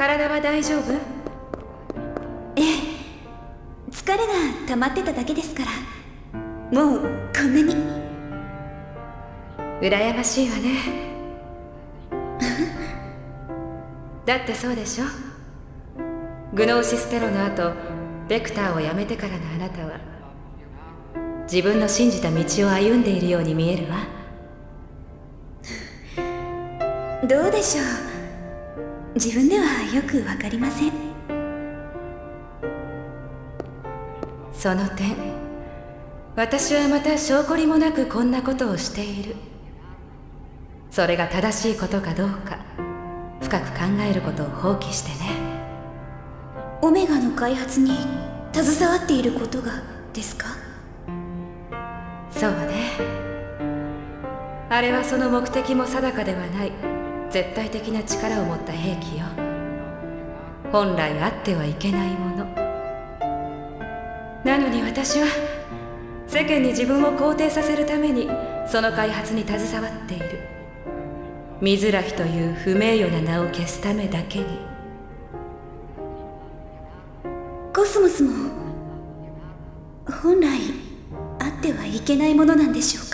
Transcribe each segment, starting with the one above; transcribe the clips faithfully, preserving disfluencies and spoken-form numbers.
体は大丈夫？ ええ、疲れが溜まってただけですから。もうこんなに。 羨ましいわね。だってそうでしょ。グノーシステロの後ベクターをやめてからのあなたは自分の信じた道を歩んでいるように見えるわ。 どうでしょう。自分ではよくわかりません。 その点、私はまた証拠りもなくこんなことをしている。それが正しいことかどうか深く考えることを放棄してね。 オメガの開発に携わっていることがですか？ そうね。あれはその目的も定かではない絶対的な力を持った兵器よ。本来あってはいけないもの。なのに私は世間に自分を肯定させるためにその開発に携わっている。ミズラヒという不名誉な名を消すためだけに。 コスモスも本来あってはいけないものなんでしょうか？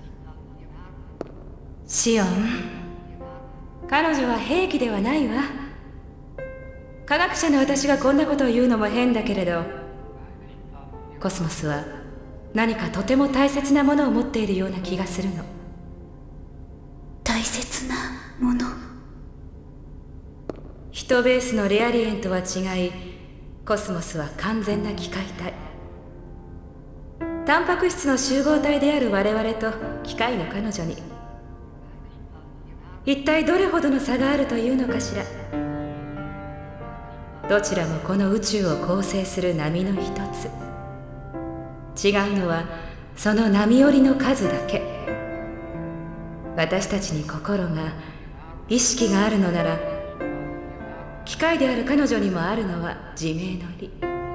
シオン、彼女は兵器ではないわ。科学者の私がこんなことを言うのも変だけれど、コスモスは何かとても大切なものを持っているような気がするの。 大切なもの。 人ベースのレアリエンとは違い、コスモスは完全な機械体。タンパク質の集合体である我々と機械の彼女に一体どれほどの差があるというのかしら。どちらもこの宇宙を構成する波の一つ。違うのはその波折りの数だけ。私たちに心が意識があるのなら、機械である彼女にもあるのは自明の理。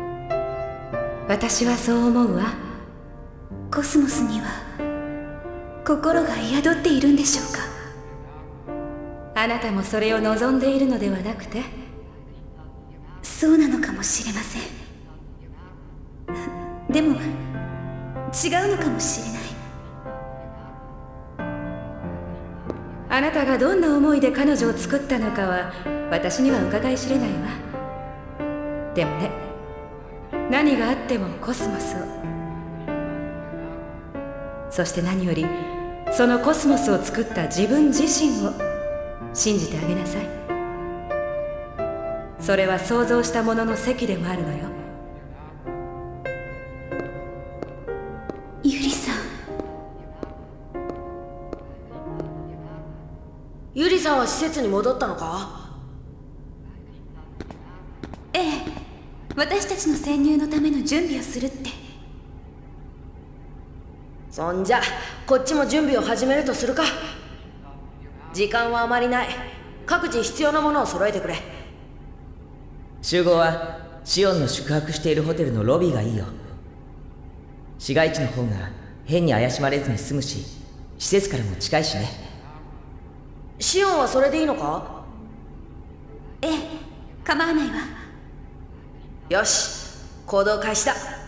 私はそう思うわ。 コスモスには心が宿っているんでしょうか？ あなたもそれを望んでいるのではなくて？ そうなのかもしれません。でも違うのかもしれない。 あなたがどんな思いで彼女を作ったのかは私には伺い知れないわ。でもね、何があってもコスモスを、そして何よりそのコスモスを作った自分自身を信じてあげなさい。それは想像したものの席でもあるのよ。 ユリさん。 ユリさんは施設に戻ったのか？ ええ、私たちの潜入のための準備をするって。 そんじゃこっちも準備を始めるとするか。時間はあまりない。各自必要なものを揃えてくれ。 集合はシオンの宿泊しているホテルのロビーがいいよ。市街地の方が変に怪しまれずに済むし、施設からも近いしね。 シオンはそれでいいのか？ ええ、構わないわ。 よし、行動開始だ。